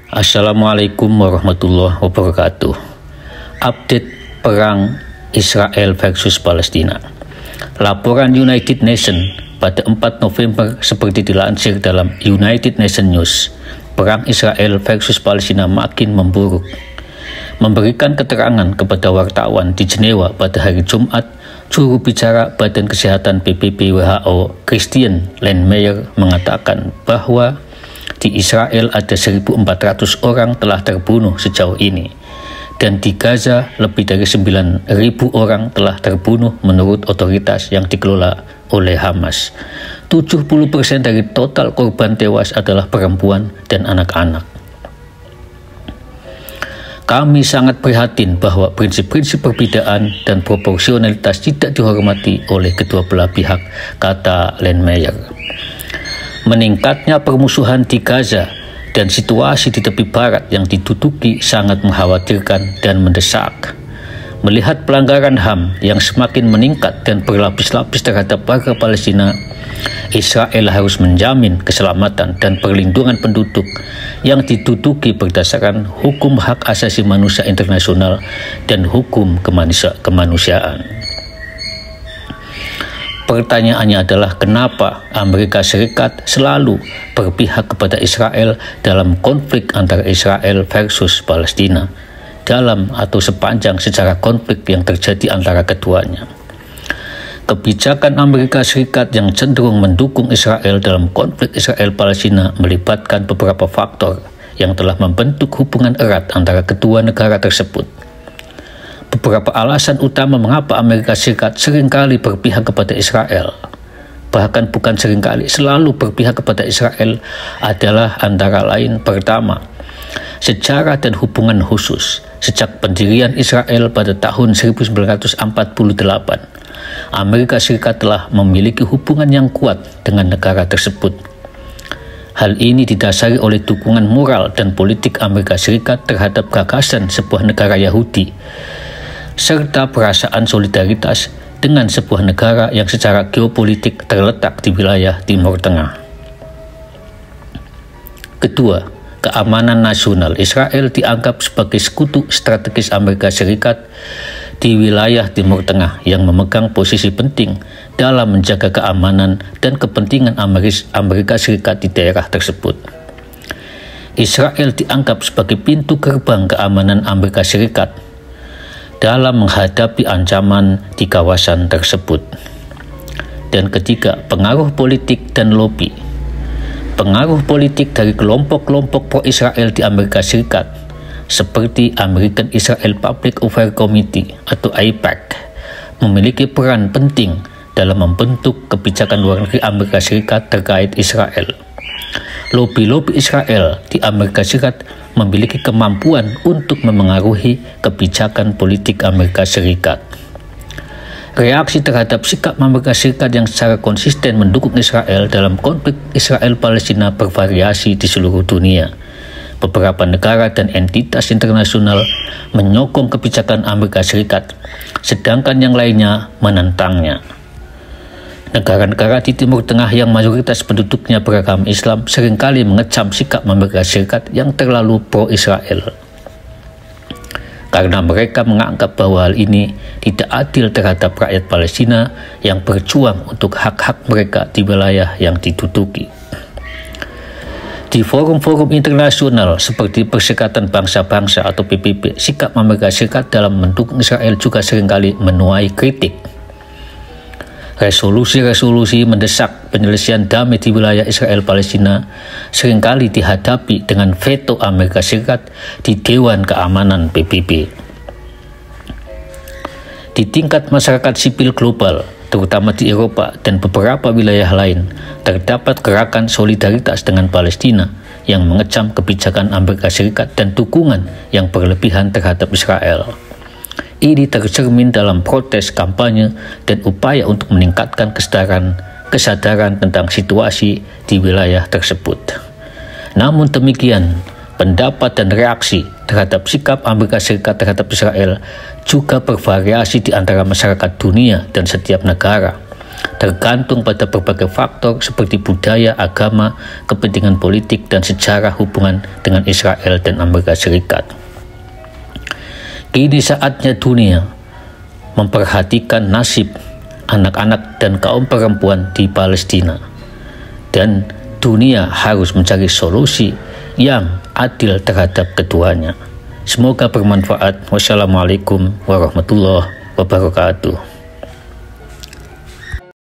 Assalamualaikum warahmatullahi wabarakatuh. Update perang Israel versus Palestina. Laporan United Nations pada 4 November seperti dilansir dalam United Nations News, perang Israel versus Palestina makin memburuk. Memberikan keterangan kepada wartawan di Jenewa pada hari Jumat, juru bicara Badan Kesehatan PBB WHO, Christian Lindmeier, mengatakan bahwa di Israel ada 1.400 orang telah terbunuh sejauh ini, dan di Gaza lebih dari 9.000 orang telah terbunuh menurut otoritas yang dikelola oleh Hamas. 70% dari total korban tewas adalah perempuan dan anak-anak. Kami sangat prihatin bahwa prinsip-prinsip perbedaan dan proporsionalitas tidak dihormati oleh kedua belah pihak, kata Lindmeier. Meningkatnya permusuhan di Gaza dan situasi di tepi barat yang diduduki sangat mengkhawatirkan dan mendesak. Melihat pelanggaran HAM yang semakin meningkat dan berlapis-lapis terhadap warga Palestina, Israel harus menjamin keselamatan dan perlindungan penduduk yang diduduki berdasarkan hukum hak asasi manusia internasional dan hukum kemanusiaan. Pertanyaannya adalah kenapa Amerika Serikat selalu berpihak kepada Israel dalam konflik antara Israel versus Palestina dalam atau sepanjang sejarah konflik yang terjadi antara keduanya. Kebijakan Amerika Serikat yang cenderung mendukung Israel dalam konflik Israel-Palestina melibatkan beberapa faktor yang telah membentuk hubungan erat antara kedua negara tersebut. Beberapa alasan utama mengapa Amerika Serikat seringkali berpihak kepada Israel, bahkan bukan seringkali, selalu berpihak kepada Israel, adalah antara lain: pertama, sejarah dan hubungan khusus. Sejak pendirian Israel pada tahun 1948, Amerika Serikat telah memiliki hubungan yang kuat dengan negara tersebut. Hal ini didasari oleh dukungan moral dan politik Amerika Serikat terhadap gagasan sebuah negara Yahudi, serta perasaan solidaritas dengan sebuah negara yang secara geopolitik terletak di wilayah Timur Tengah. Kedua, keamanan nasional. Israel dianggap sebagai sekutu strategis Amerika Serikat di wilayah Timur Tengah yang memegang posisi penting dalam menjaga keamanan dan kepentingan Amerika Serikat di daerah tersebut. Israel dianggap sebagai pintu gerbang keamanan Amerika Serikat dalam menghadapi ancaman di kawasan tersebut. Dan ketiga, pengaruh politik dan lobby. Pengaruh politik dari kelompok-kelompok pro-Israel di Amerika Serikat seperti American Israel Public Affairs Committee atau AIPAC memiliki peran penting dalam membentuk kebijakan luar negeri Amerika Serikat terkait Israel. Lobby-lobby Israel di Amerika Serikat memiliki kemampuan untuk memengaruhi kebijakan politik Amerika Serikat. Reaksi terhadap sikap Amerika Serikat yang secara konsisten mendukung Israel dalam konflik Israel-Palestina bervariasi di seluruh dunia. Beberapa negara dan entitas internasional menyokong kebijakan Amerika Serikat, sedangkan yang lainnya menentangnya. Negara-negara di Timur Tengah yang mayoritas penduduknya beragama Islam seringkali mengecam sikap Amerika Serikat yang terlalu pro-Israel, karena mereka menganggap bahwa hal ini tidak adil terhadap rakyat Palestina yang berjuang untuk hak-hak mereka di wilayah yang diduduki. Di forum-forum internasional seperti Perserikatan Bangsa-Bangsa atau PBB, sikap Amerika Serikat dalam mendukung Israel juga seringkali menuai kritik. Resolusi-resolusi mendesak penyelesaian damai di wilayah Israel-Palestina seringkali dihadapi dengan veto Amerika Serikat di Dewan Keamanan PBB. Di tingkat masyarakat sipil global, terutama di Eropa dan beberapa wilayah lain, terdapat gerakan solidaritas dengan Palestina yang mengecam kebijakan Amerika Serikat dan dukungan yang berlebihan terhadap Israel. Ini tercermin dalam protes, kampanye, dan upaya untuk meningkatkan kesadaran tentang situasi di wilayah tersebut. Namun demikian, pendapat dan reaksi terhadap sikap Amerika Serikat terhadap Israel juga bervariasi di antara masyarakat dunia dan setiap negara. tergantung pada berbagai faktor seperti budaya, agama, kepentingan politik, dan sejarah hubungan dengan Israel dan Amerika Serikat. Kini saatnya dunia memperhatikan nasib anak-anak dan kaum perempuan di Palestina, dan dunia harus mencari solusi yang adil terhadap keduanya. Semoga bermanfaat. Wassalamualaikum warahmatullahi wabarakatuh.